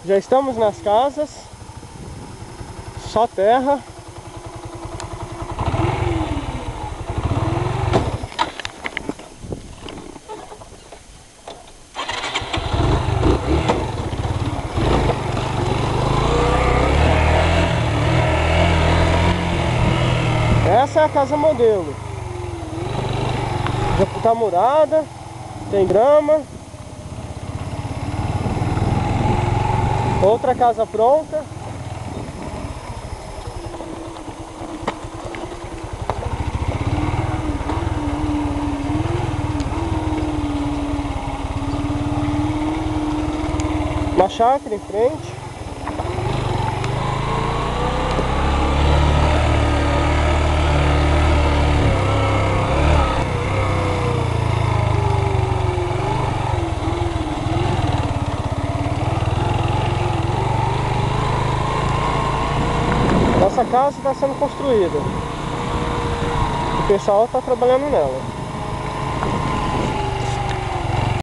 Já estamos nas casas, só terra. Essa é a casa modelo. Já está murada, tem grama. Outra casa pronta. Uma chácara em frente. Nossa casa está sendo construída. O pessoal está trabalhando nela.